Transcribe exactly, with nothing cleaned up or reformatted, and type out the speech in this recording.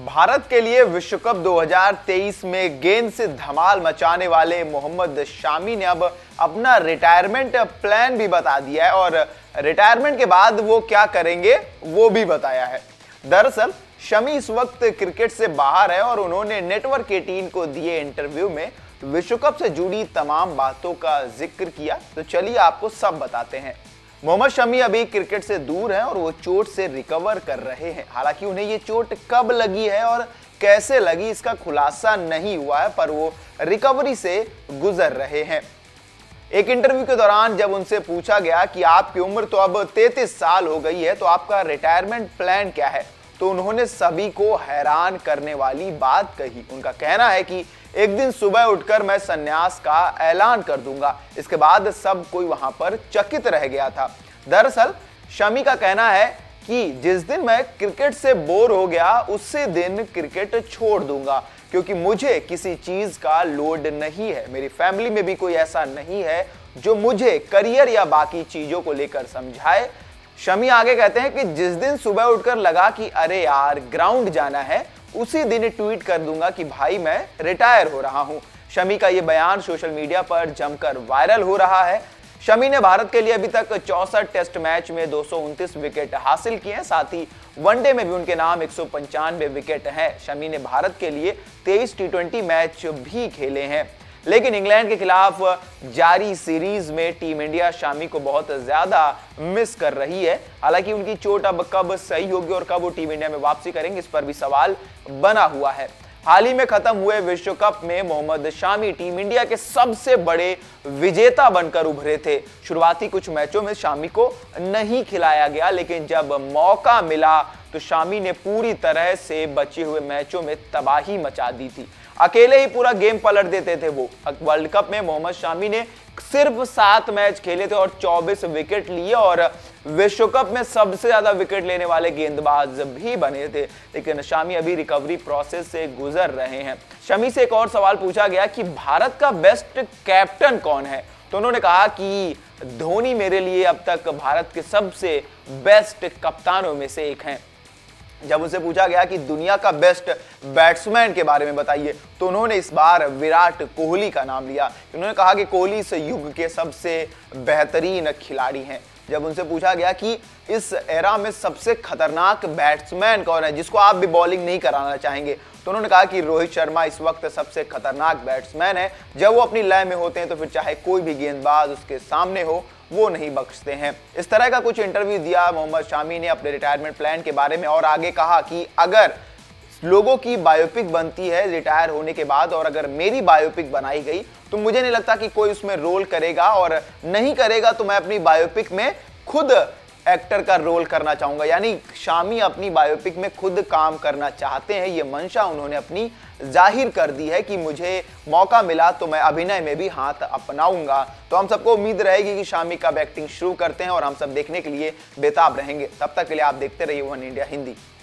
भारत के लिए विश्व कप दो हज़ार तेईस में गेंद से धमाल मचाने वाले मोहम्मद शामी ने अब अपना रिटायरमेंट प्लान भी बता दिया है और रिटायरमेंट के बाद वो क्या करेंगे वो भी बताया है। दरअसल शमी इस वक्त क्रिकेट से बाहर है और उन्होंने नेटवर्क एटीन को दिए इंटरव्यू में विश्व कप से जुड़ी तमाम बातों का जिक्र किया। तो चलिए आपको सब बताते हैं। मोहम्मद शमी अभी क्रिकेट से दूर हैं और वो चोट से रिकवर कर रहे हैं। हालांकि उन्हें ये चोट कब लगी है और कैसे लगी इसका खुलासा नहीं हुआ है, पर वो रिकवरी से गुजर रहे हैं। एक इंटरव्यू के दौरान जब उनसे पूछा गया कि आपकी उम्र तो अब तैंतीस साल हो गई है, तो आपका रिटायरमेंट प्लान क्या है, तो उन्होंने सभी को हैरान करने वाली बात कही। उनका कहना है कि एक दिन सुबह उठकर मैं संन्यास का ऐलान कर दूंगा। इसके बाद सब कोई वहां पर चकित रह गया था। दरअसल शमी का कहना है कि जिस दिन मैं क्रिकेट से बोर हो गया उसी दिन क्रिकेट छोड़ दूंगा, क्योंकि मुझे किसी चीज का लोड नहीं है। मेरी फैमिली में भी कोई ऐसा नहीं है जो मुझे करियर या बाकी चीजों को लेकर समझाए। शमी आगे कहते हैं कि जिस दिन सुबह उठकर लगा कि अरे यार ग्राउंड जाना है, उसी दिन ट्वीट कर दूंगा कि भाई मैं रिटायर हो रहा हूं। शमी का यह बयान सोशल मीडिया पर जमकर वायरल हो रहा है। शमी ने भारत के लिए अभी तक चौसठ टेस्ट मैच में दो सौ उनतीस विकेट हासिल किए हैं। साथ ही वनडे में भी उनके नाम एक सौ पंचानवे विकेट हैं। शमी ने भारत के लिए तेईस टी ट्वेंटी मैच भी खेले हैं, लेकिन इंग्लैंड के खिलाफ जारी सीरीज में टीम इंडिया शमी को बहुत ज्यादा मिस कर रही है। हालांकि उनकी चोट अब कब सही होगी और कब वो टीम इंडिया में वापसी करेंगे, इस पर भी सवाल बना हुआ है। हाल ही में खत्म हुए विश्व कप में मोहम्मद शामी टीम इंडिया के सबसे बड़े विजेता बनकर उभरे थे। शुरुआती कुछ मैचों में शामी को नहीं खिलाया गया, लेकिन जब मौका मिला तो शामी ने पूरी तरह से बचे हुए मैचों में तबाही मचा दी थी। अकेले ही पूरा गेम पलट देते थे वो। वर्ल्ड कप में मोहम्मद शामी ने सिर्फ सात मैच खेले थे और चौबीस विकेट लिए और विश्व कप में सबसे ज्यादा विकेट लेने वाले गेंदबाज भी बने थे। लेकिन शामी अभी रिकवरी प्रोसेस से गुजर रहे हैं। शमी से एक और सवाल पूछा गया कि भारत का बेस्ट कैप्टन कौन है, तो उन्होंने कहा कि धोनी मेरे लिए अब तक भारत के सबसे बेस्ट कप्तानों में से एक हैं। जब उनसे पूछा गया कि दुनिया का बेस्ट बैट्समैन के बारे में बताइए, तो उन्होंने इस बार विराट कोहली का नाम लिया। उन्होंने कहा कि कोहली इस युग के सबसे बेहतरीन खिलाड़ी हैं। जब उनसे पूछा गया कि इस एरा में सबसे खतरनाक बैट्समैन कौन है जिसको आप भी बॉलिंग नहीं कराना चाहेंगे, तो उन्होंने कहा कि रोहित शर्मा इस वक्त सबसे खतरनाक बैट्समैन है। जब वो अपनी लय में होते हैं तो फिर चाहे कोई भी गेंदबाज उसके सामने हो वो नहीं बख्शते हैं। इस तरह का कुछ इंटरव्यू दिया मोहम्मद शामी ने अपने रिटायरमेंट प्लान के बारे में और आगे कहा कि अगर लोगों की बायोपिक बनती है रिटायर होने के बाद और अगर मेरी बायोपिक बनाई गई तो मुझे नहीं लगता कि कोई उसमें रोल करेगा, और नहीं करेगा तो मैं अपनी बायोपिक में खुद एक्टर का रोल करना चाहूंगा। यानी शामी अपनी बायोपिक में खुद काम करना चाहते हैं। ये मंशा उन्होंने अपनी जाहिर कर दी है कि मुझे मौका मिला तो मैं अभिनय में भी हाथ अपनाऊंगा। तो हम सबको उम्मीद रहेगी कि शामी कब एक्टिंग शुरू करते हैं और हम सब देखने के लिए बेताब रहेंगे। तब तक के लिए आप देखते रहिए वन इंडिया हिंदी।